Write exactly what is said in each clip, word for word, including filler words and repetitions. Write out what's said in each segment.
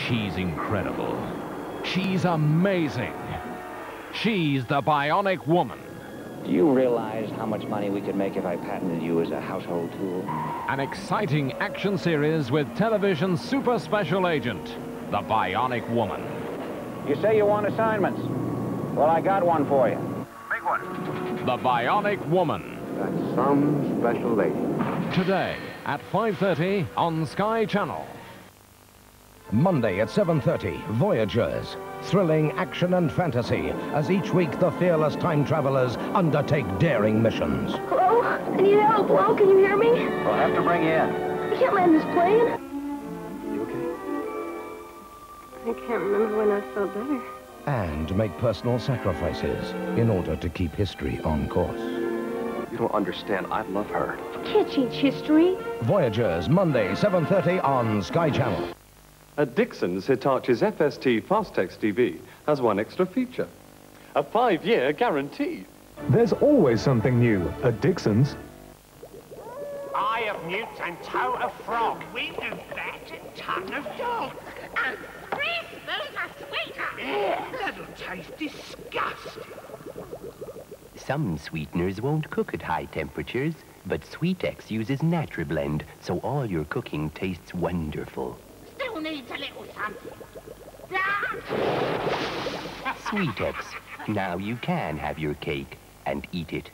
She's incredible. She's amazing. She's the Bionic Woman. Do you realize how much money we could make if I patented you as a household tool? An exciting action series with television's super special agent, the Bionic Woman. You say you want assignments. Well, I got one for you. Big one. The Bionic Woman. That's some special lady. Today at five thirty on Sky Channel. Monday at seven thirty, Voyagers. Thrilling action and fantasy as each week the fearless time travelers undertake daring missions. Hello? I need help. Hello? Can you hear me? We'll have to bring you in. I can't land this plane. You okay? I can't remember when I felt better. And make personal sacrifices in order to keep history on course. You don't understand. I love her. Can't change history. Voyagers, Monday, seven thirty on Sky Channel. At Dixon's, Hitachi's F S T Fastex T V has one extra feature. A five-year guarantee. There's always something new at Dixon's. Eye of newt and toe of frog. Wing of bat and tongue of dog. And three spoons of sweetener. That'll taste disgusting. Some sweeteners won't cook at high temperatures, but Sweetex uses NatriBlend, so all your cooking tastes wonderful. Still needs a little something. Sweetex. Now you can have your cake and eat it.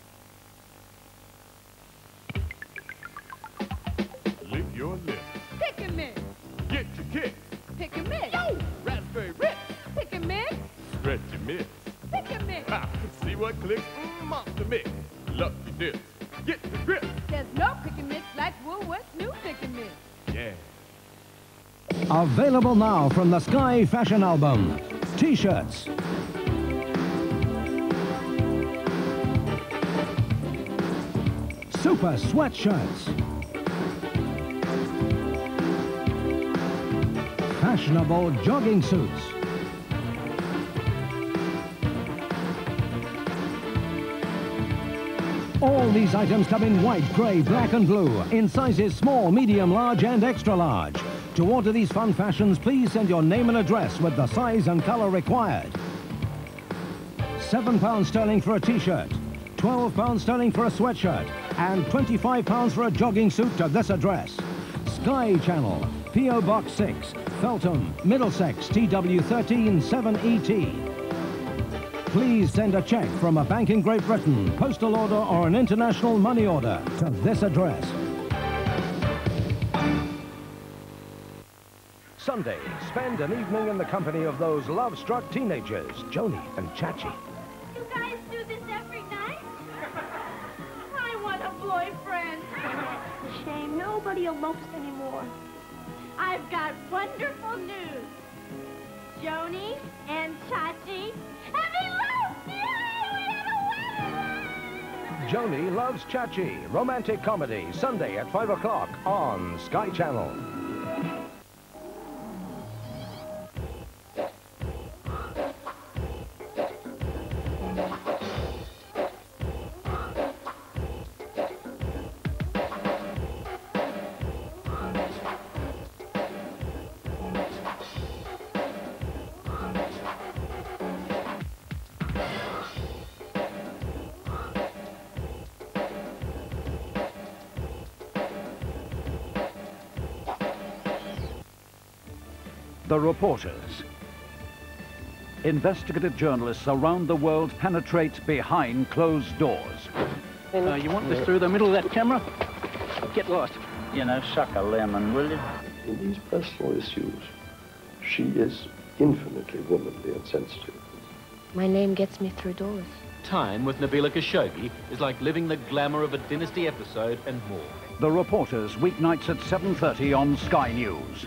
Lick your lips. Pick and mix. Get your kick. Pick and mix. Yo! Raspberry Ritz. Pick and mix. Stretch your mitts. Pick and mix. Ha! See what clicks? Mm, monster mix. Lucky dips. Get the grip. There's no pick and mix like Woolworth's new pick and mix. Yeah. Available now from the Sky Fashion Album. T-shirts. Super sweatshirts. Fashionable jogging suits. All these items come in white, grey, black and blue, in sizes small, medium, large and extra large. To order these fun fashions, please send your name and address with the size and colour required. Seven pounds sterling for a t-shirt, twelve pounds sterling for a sweatshirt, and twenty-five pounds for a jogging suit to this address. Sky Channel, P O Box six, Feltham, Middlesex, T W thirteen seven E T. Please send a cheque from a bank in Great Britain, postal order or an international money order to this address. Sunday, spend an evening in the company of those love-struck teenagers, Joni and Chachi. You guys do this every night? I want a boyfriend. Shame nobody elopes anymore. I've got wonderful news. Joni and Chachi have eloped! Yay! We have a winner! Joni Loves Chachi, romantic comedy, Sunday at five o'clock on Sky Channel. The Reporters. Investigative journalists around the world penetrate behind closed doors. Uh, you want this through the middle of that camera? Get lost. You know, suck a lemon, will you? In these personal issues, she is infinitely womanly and sensitive. My name gets me through doors. Time with Nabila Khashoggi is like living the glamour of a Dynasty episode and more. The Reporters, weeknights at seven thirty on Sky News.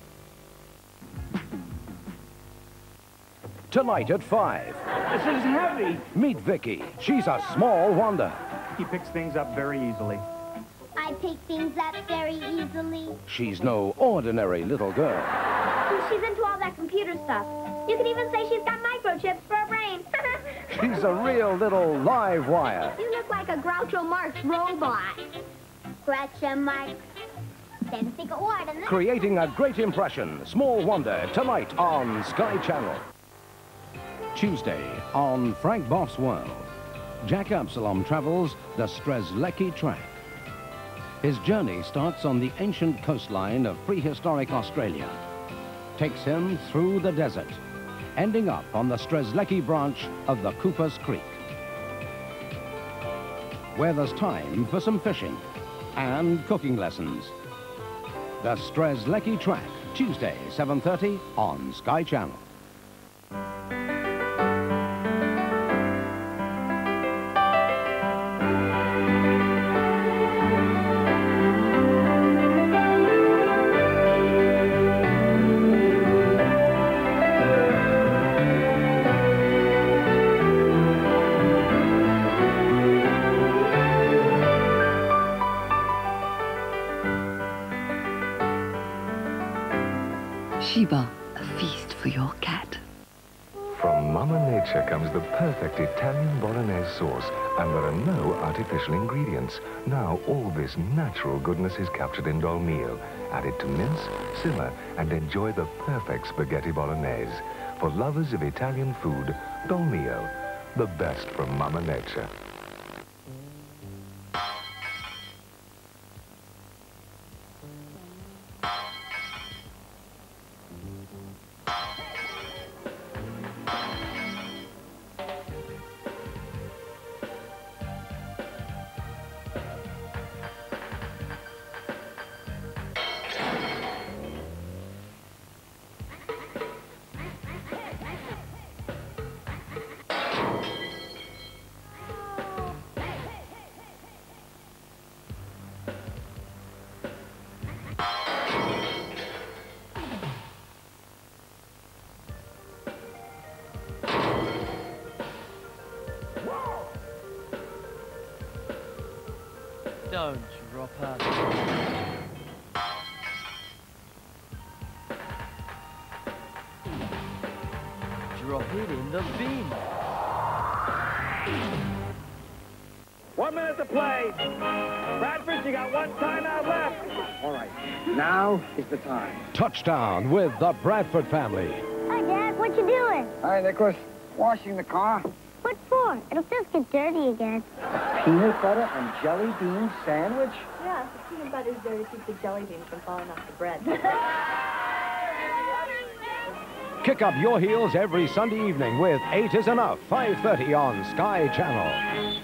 Tonight at five. This is heavy. Meet Vicky. She's a small wonder. He picks things up very easily. I pick things up very easily. She's no ordinary little girl. She's into all that computer stuff. You could even say she's got microchips for a brain. She's a real little live wire. You look like a Groucho Marx robot. Groucho Marx, the Creating a great impression, Small Wonder, tonight on Sky Channel. Tuesday on Frank Boff's World, Jack Absalom travels the Strzelecki Track. His journey starts on the ancient coastline of prehistoric Australia, takes him through the desert, ending up on the Strzelecki branch of the Cooper's Creek, where there's time for some fishing and cooking lessons. The Strzelecki Track, Tuesday, seven thirty on Sky Channel. Sheba, a feast for your cat. From Mama Nature comes the perfect Italian bolognese sauce, and there are no artificial ingredients. Now all this natural goodness is captured in Dolmio. Add it to mince, simmer, and enjoy the perfect spaghetti bolognese. For lovers of Italian food, Dolmio, the best from Mama Nature. Don't drop her. Drop it in the bin. One minute to play. Bradford, you got one timeout left. All right, now is the time. Touchdown with the Bradford family. Hi, Dad. What you doing? Hi, Nicholas. Washing the car. What for? It'll just get dirty again. A peanut butter and jelly bean sandwich? Yeah, the peanut butter's there to keep the jelly beans from falling off the bread. Kick up your heels every Sunday evening with Eight is Enough, five thirty on Sky Channel.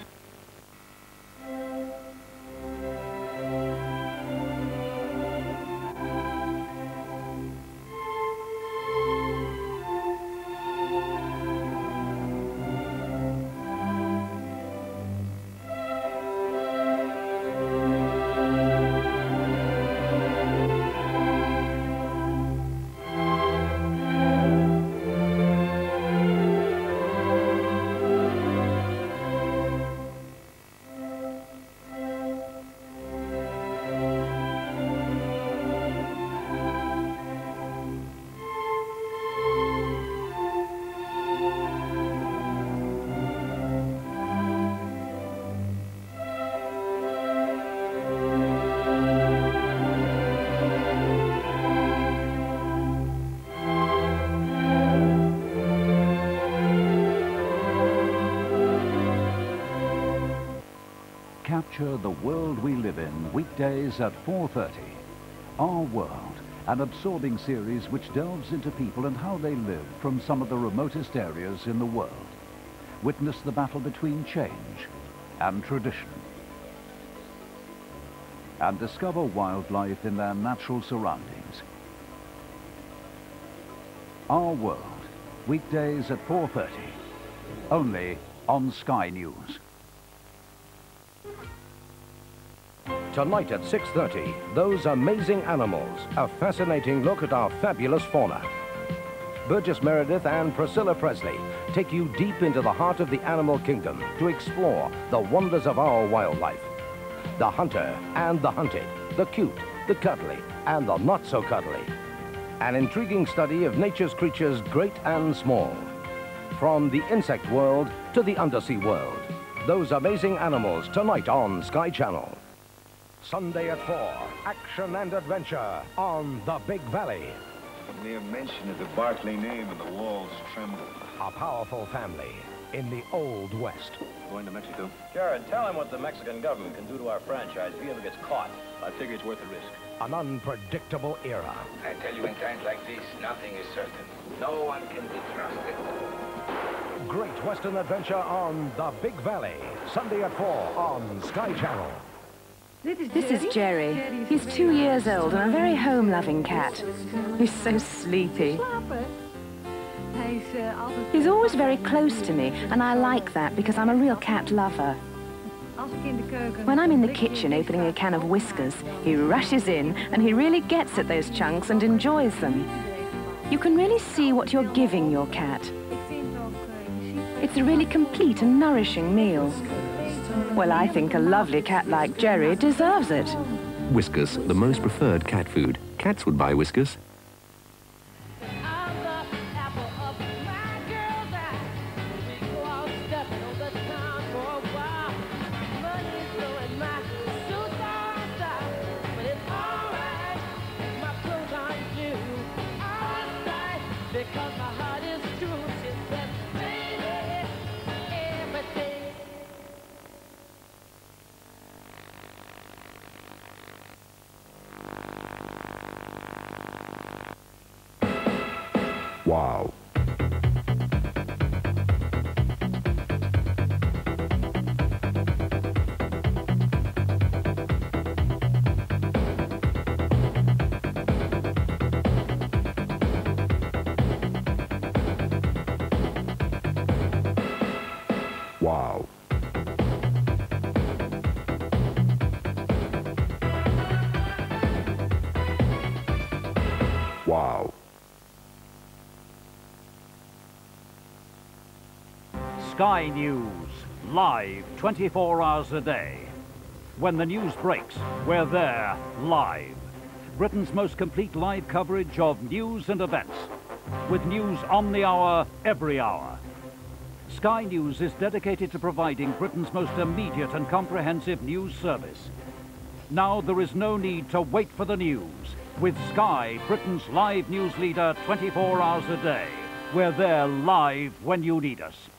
Capture the world we live in, weekdays at four thirty. Our World, an absorbing series which delves into people and how they live from some of the remotest areas in the world. Witness the battle between change and tradition. And discover wildlife in their natural surroundings. Our World, weekdays at four thirty. Only on Sky News. Tonight at six thirty, Those Amazing Animals, a fascinating look at our fabulous fauna. Burgess Meredith and Priscilla Presley take you deep into the heart of the animal kingdom to explore the wonders of our wildlife. The hunter and the hunted, the cute, the cuddly, and the not-so-cuddly. An intriguing study of nature's creatures great and small. From the insect world to the undersea world. Those Amazing Animals, tonight on Sky Channel. Sunday at four, action and adventure on the Big Valley. The mere mention of the Barclay name and the walls tremble. A powerful family in the Old West. Going to Mexico? Jared, tell him what the Mexican government can do to our franchise if he ever gets caught. I figure it's worth the risk. An unpredictable era. I tell you, in times like this, nothing is certain. No one can be trusted. Great Western adventure on the Big Valley. Sunday at four on Sky Channel. This is Jerry. He's two years old and a very home-loving cat. He's so sleepy. He's always very close to me, and I like that because I'm a real cat lover. When I'm in the kitchen opening a can of Whiskers, he rushes in and he really gets at those chunks and enjoys them. You can really see what you're giving your cat. It's a really complete and nourishing meal. Well, I think a lovely cat like Jerry deserves it. Whiskers, the most preferred cat food. Cats would buy Whiskers. Wow. Wow. Wow. Sky News, live twenty-four hours a day. When the news breaks, we're there, live. Britain's most complete live coverage of news and events, with news on the hour, every hour. Sky News is dedicated to providing Britain's most immediate and comprehensive news service. Now there is no need to wait for the news. With Sky, Britain's live news leader twenty-four hours a day. We're there live when you need us.